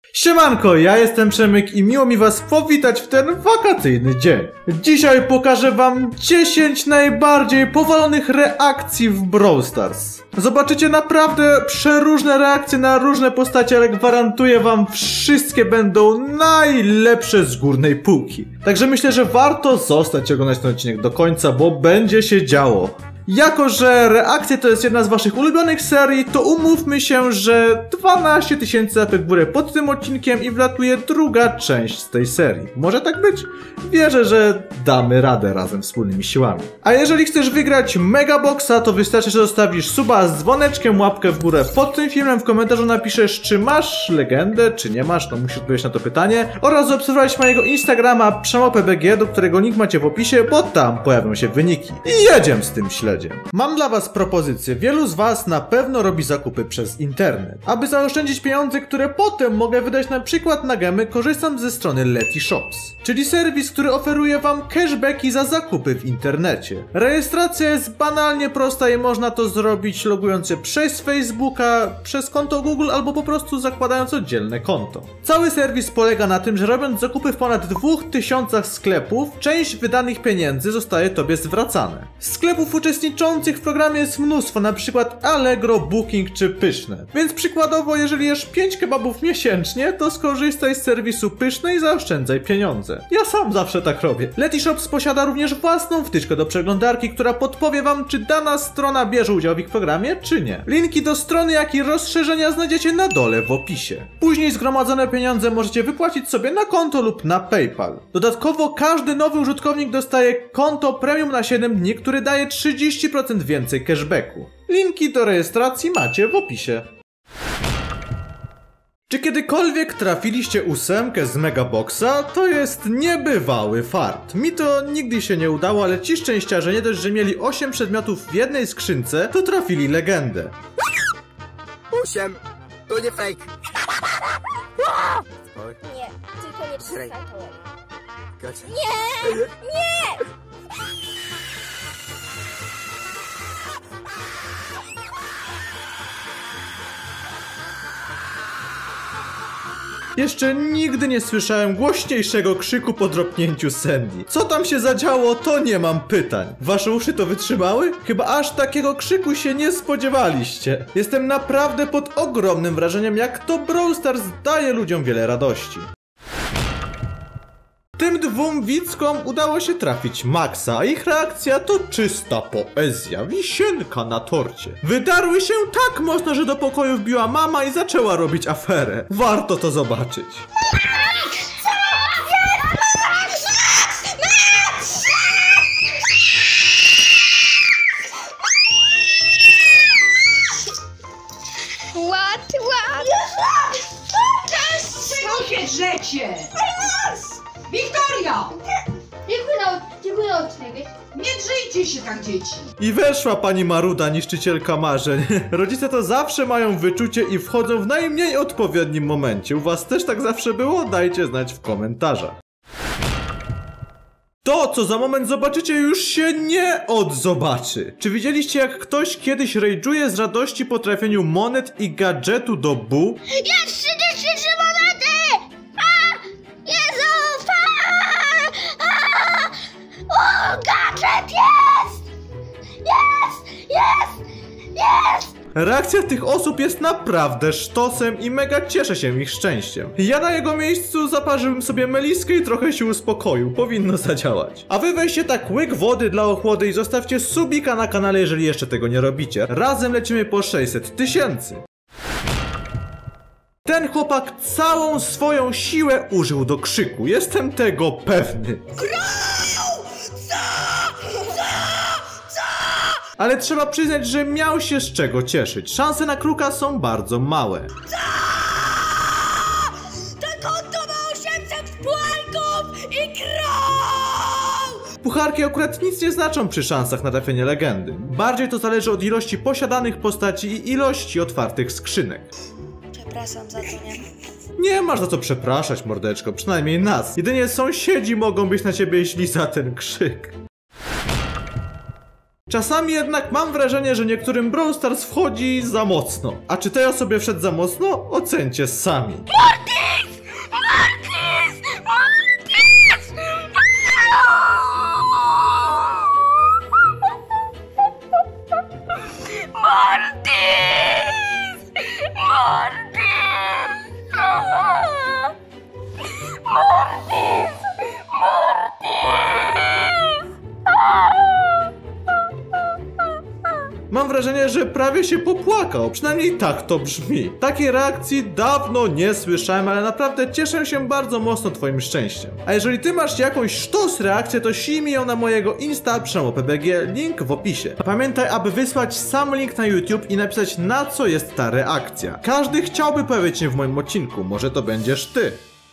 Siemanko, ja jestem Przemek i miło mi was powitać w ten wakacyjny dzień. Dzisiaj pokażę wam 10 najbardziej powalonych reakcji w Brawl Stars. Zobaczycie naprawdę przeróżne reakcje na różne postacie, ale gwarantuję wam, wszystkie będą najlepsze z górnej półki. Także myślę, że warto zostać i oglądać ten odcinek do końca, bo będzie się działo. Jako że reakcje to jest jedna z waszych ulubionych serii, to umówmy się, że 12 000 łapek w górę pod tym odcinkiem i wlatuje druga część z tej serii. Może tak być? Wierzę, że damy radę razem wspólnymi siłami. A jeżeli chcesz wygrać Megaboxa, to wystarczy, że zostawisz suba z dzwoneczkiem, łapkę w górę pod tym filmem, w komentarzu napiszesz, czy masz legendę, czy nie masz, no musisz odpowiedzieć na to pytanie, oraz zaobserwować mojego Instagrama przemopbg, do którego link macie w opisie, bo tam pojawią się wyniki. I jedziemy z tym śledziem. Mam dla was propozycję. Wielu z was na pewno robi zakupy przez internet. Aby zaoszczędzić pieniądze, które potem mogę wydać na przykład na gemy, korzystam ze strony Letyshops, czyli serwis, który oferuje wam cashbacki za zakupy w internecie. Rejestracja jest banalnie prosta i można to zrobić logując się przez Facebooka, przez konto Google albo po prostu zakładając oddzielne konto. Cały serwis polega na tym, że robiąc zakupy w ponad 2000 sklepów, część wydanych pieniędzy zostaje tobie zwracane. Sklepów uczestniczących w programie jest mnóstwo, na przykład Allegro, Booking czy Pyszne. Więc przykładowo, jeżeli jesz 5 kebabów miesięcznie, to skorzystaj z serwisu Pyszne i zaoszczędzaj pieniądze. Ja sam zawsze tak robię. Letyshops posiada również własną wtyczkę do przeglądarki, która podpowie wam, czy dana strona bierze udział w ich programie, czy nie. Linki do strony, jak i rozszerzenia znajdziecie na dole w opisie. Później zgromadzone pieniądze możecie wypłacić sobie na konto lub na PayPal. Dodatkowo każdy nowy użytkownik dostaje konto premium na 7 dni, który daje 30% więcej cashbacku. Linki do rejestracji macie w opisie. Czy kiedykolwiek trafiliście 8 z Megaboxa? To jest niebywały fart. Mi to nigdy się nie udało, ale ci szczęściarze nie dość, że mieli 8 przedmiotów w jednej skrzynce, to trafili legendę. 8! To nie fake! Nie, tylko nie 3 Gacie. Nie! Nie! Jeszcze nigdy nie słyszałem głośniejszego krzyku po dropnięciu Sandy. Co tam się zadziało, to nie mam pytań. Wasze uszy to wytrzymały? Chyba aż takiego krzyku się nie spodziewaliście. Jestem naprawdę pod ogromnym wrażeniem, jak to Brawl Stars daje ludziom wiele radości. Tym dwóm widzkom udało się trafić Maxa, a ich reakcja to czysta poezja, wisienka na torcie. Wydarły się tak mocno, że do pokoju wbiła mama i zaczęła robić aferę. Warto to zobaczyć. Czego się drzecie? Wiktoria! Dziękuję za odcinek. Nie drzyjcie się tak, dzieci! I weszła pani Maruda, niszczycielka marzeń. Rodzice to zawsze mają wyczucie i wchodzą w najmniej odpowiednim momencie. U was też tak zawsze było? Dajcie znać w komentarzach. To, co za moment zobaczycie, już się nie odzobaczy. Czy widzieliście, jak ktoś kiedyś rage'uje z radości po trafieniu monet i gadżetu do Bu? Jest 33 monety! Jezu! O, gadżet jest! Jest! Reakcja tych osób jest naprawdę sztosem i mega cieszę się ich szczęściem. Ja na jego miejscu zaparzyłbym sobie meliskę i trochę się uspokoił, powinno zadziałać. A wy weźcie tak łyk wody dla ochłody i zostawcie subika na kanale, jeżeli jeszcze tego nie robicie. Razem lecimy po 600 000. Ten chłopak całą swoją siłę użył do krzyku, jestem tego pewny. Ale trzeba przyznać, że miał się z czego cieszyć. Szanse na kruka są bardzo małe. To konto ma 800 pucharków i krów! Pucharki akurat nic nie znaczą przy szansach na trafienie legendy. Bardziej to zależy od ilości posiadanych postaci i ilości otwartych skrzynek. Przepraszam za to, nie? Nie masz za co przepraszać, mordeczko, przynajmniej nas. Jedynie sąsiedzi mogą być na ciebie źli za ten krzyk. Czasami jednak mam wrażenie, że niektórym Brawl Stars wchodzi za mocno. A czy tej osobie wszedł za mocno? Ocencie sami. wrażenie, że prawie się popłakał. Przynajmniej tak to brzmi. Takiej reakcji dawno nie słyszałem, ale naprawdę cieszę się bardzo mocno twoim szczęściem. A jeżeli ty masz jakąś sztos reakcję, to ślij mi ją na mojego Insta PrzemopBG, link w opisie. Pamiętaj, aby wysłać sam link na YouTube i napisać, na co jest ta reakcja. Każdy chciałby pojawić się w moim odcinku, może to będziesz ty.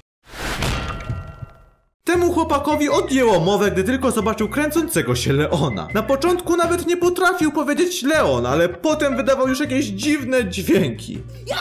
Temu chłopakowi odjęło mowę, gdy tylko zobaczył kręcącego się Leona. Na początku nawet nie potrafił powiedzieć Leon, ale potem wydawał już jakieś dziwne dźwięki.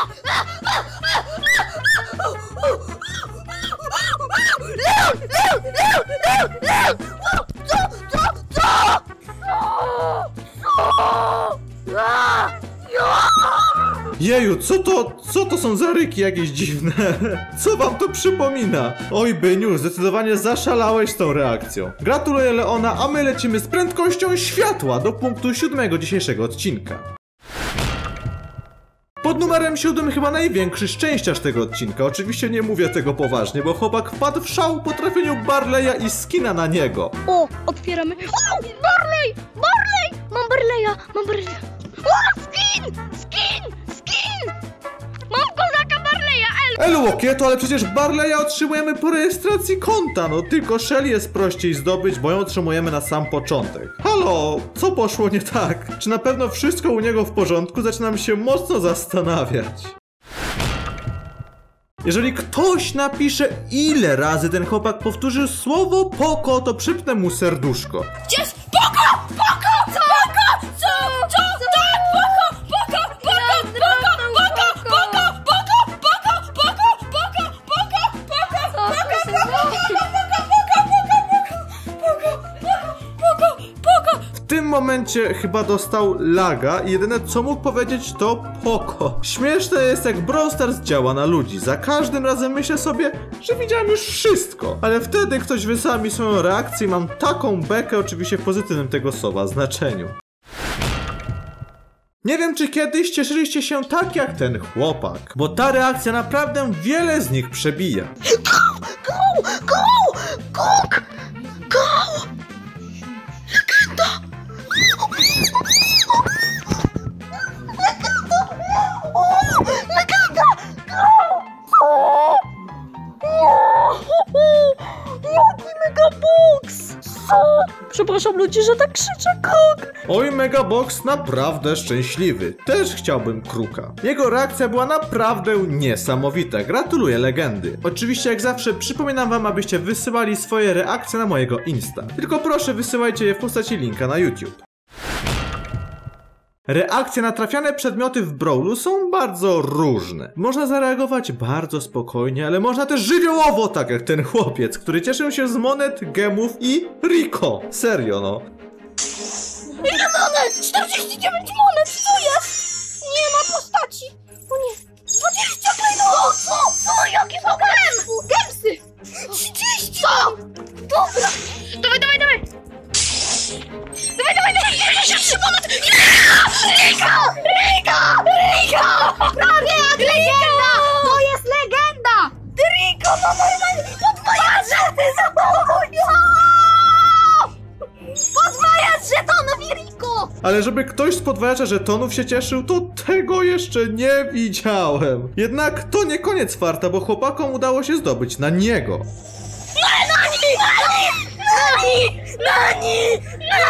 Jeju, co to są za ryki jakieś dziwne? Co wam to przypomina? Oj Byniu, zdecydowanie zaszalałeś z tą reakcją. Gratuluję Leona, a my lecimy z prędkością światła do punktu 7 dzisiejszego odcinka. Pod numerem 7 chyba największy szczęściarz tego odcinka. Oczywiście nie mówię tego poważnie, bo chłopak wpadł w szał po trafieniu Barleya i skina na niego. O, otwieramy. O, Barley! Barley! Mam Barleya. O, skin! Mam kozaka Barleya, Elu Łokieto, ale przecież Barleya otrzymujemy po rejestracji konta. No tylko Shelly jest prościej zdobyć, bo ją otrzymujemy na sam początek. Halo, co poszło nie tak? Czy na pewno wszystko u niego w porządku? Zaczynam się mocno zastanawiać. Jeżeli ktoś napisze, ile razy ten chłopak powtórzył słowo Poko, to przypnę mu serduszko. Gdzieś Poko! Co? W tym momencie chyba dostał laga i jedyne co mógł powiedzieć to Poko. Śmieszne jest, jak Brawl Stars działa na ludzi. Za każdym razem myślę sobie, że widziałem już wszystko. Ale wtedy ktoś wysyła mi swoją reakcję i mam taką bekę, oczywiście w pozytywnym tego słowa znaczeniu. Nie wiem, czy kiedyś cieszyliście się tak jak ten chłopak, bo ta reakcja naprawdę wiele z nich przebija. Jaki megabox! Przepraszam ludzi, że tak krzyczę, Kruk! Oj, Megabox naprawdę szczęśliwy. Też chciałbym Kruka. Jego reakcja była naprawdę niesamowita. Gratuluję legendy. Oczywiście jak zawsze przypominam wam, abyście wysyłali swoje reakcje na mojego Insta. Tylko proszę wysyłajcie je w postaci linka na YouTube. Reakcje na trafiane przedmioty w Brawlu są bardzo różne. Można zareagować bardzo spokojnie, ale można też żywiołowo, tak jak ten chłopiec, który cieszył się z monet, gemów i Rico. Serio, no. Ile monet? 49 monet, co jest? Nie ma postaci. O nie. 20 klejnotów! Co? Jaki problem? Gemsy! 30! Co? Dobra. Dawaj! 93 monet! Rico! Prawie jak legenda! To jest legenda! Rico ma normalnie podwajać żety za podwajać żetonów i Rico! Ale żeby ktoś z podwajacza żetonów się cieszył, to tego jeszcze nie widziałem. Jednak to nie koniec farta, bo chłopakom udało się zdobyć na niego. Nani!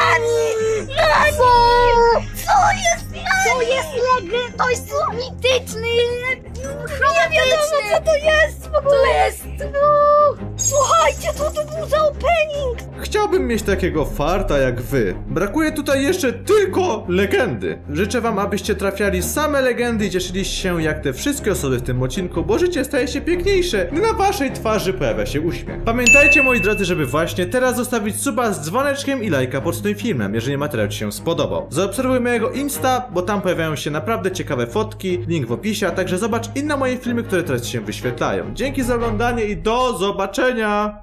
Co jest legend? To jest mityczny, nie wiadomo co to jest w ogóle. To jest, słuchajcie, co to był za opening? Chciałbym mieć takiego farta jak wy. Brakuje tutaj jeszcze tylko legendy. Życzę wam, abyście trafiali same legendy i cieszyliście się jak te wszystkie osoby w tym odcinku, bo życie staje się piękniejsze, gdy na waszej twarzy pojawia się uśmiech. Pamiętajcie, moi drodzy, żeby właśnie teraz zostawić suba z dzwoneczkiem i lajka pod tym filmem, jeżeli materiał ci się spodobał. Zaobserwuj mojego Insta, bo tam pojawiają się naprawdę ciekawe fotki, link w opisie, a także zobacz inne moje filmy, które teraz ci się wyświetlają. Dzięki za oglądanie i do zobaczenia!